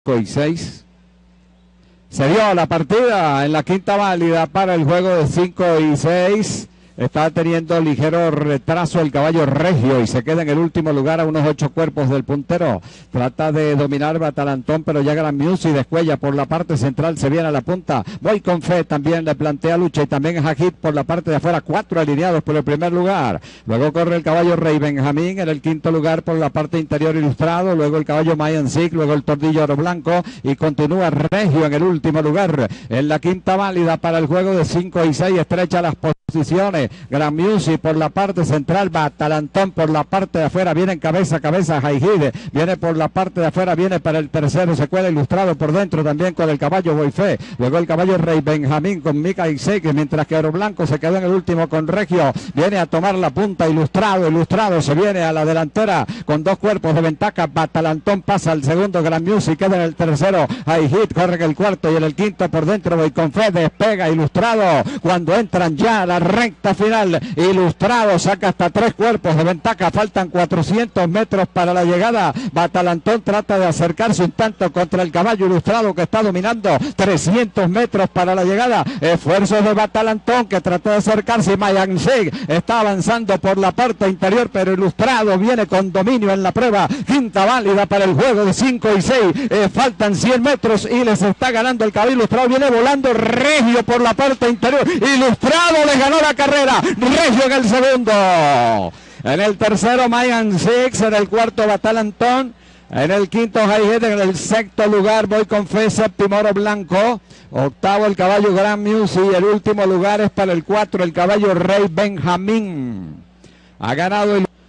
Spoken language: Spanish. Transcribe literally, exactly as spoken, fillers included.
y seis. Se dio la partida en la quinta válida para el juego de cinco y seis. Está teniendo ligero retraso el caballo Regio y se queda en el último lugar a unos ocho cuerpos del puntero. Trata de dominar Batalantón, pero llega Gran Music, descuella por la parte central, se viene a la punta. Voy con Fe, también le plantea lucha y también Hajit por la parte de afuera, cuatro alineados por el primer lugar. Luego corre el caballo Rey Benjamín en el quinto lugar por la parte interior Ilustrado, luego el caballo Mayan Sig, luego el Tordillo Oro Blanco y continúa Regio en el último lugar. En la quinta válida para el juego de cinco y seis, estrecha las posiciones. Gran Music por la parte central, Batalantón por la parte de afuera, viene en cabeza a cabeza Jaihide, viene por la parte de afuera, viene para el tercero, se cuela Ilustrado por dentro también con el caballo Boifé, luego el caballo Rey Benjamín con Mica Iseque, mientras que Oro Blanco se quedó en el último con Regio, viene a tomar la punta Ilustrado, Ilustrado se viene a la delantera con dos cuerpos de ventaja, Batalantón pasa al segundo, Gran Music queda en el tercero, Jaihide corre en el cuarto y en el quinto por dentro, Voy con Fe, despega Ilustrado, cuando entran ya a la recta final, Ilustrado saca hasta tres cuerpos de ventaja, faltan cuatrocientos metros para la llegada, Batalantón trata de acercarse un tanto contra el caballo Ilustrado que está dominando, trescientos metros para la llegada, esfuerzos de Batalantón que trató de acercarse, Mayan Sig está avanzando por la parte interior, pero Ilustrado viene con dominio en la prueba, quinta válida para el juego de cinco y seis, eh, faltan cien metros y les está ganando el caballo Ilustrado, viene volando Regio por la parte interior, Ilustrado les ganó la carrera, Regio en el segundo, en el tercero Mayan Six, en el cuarto Batalantón, en el quinto Jaihide, en el sexto lugar Voy con Fe, séptimo Oro Blanco, octavo el caballo Gran Music y el último lugar es para el cuatro el caballo Rey Benjamín. Ha ganado el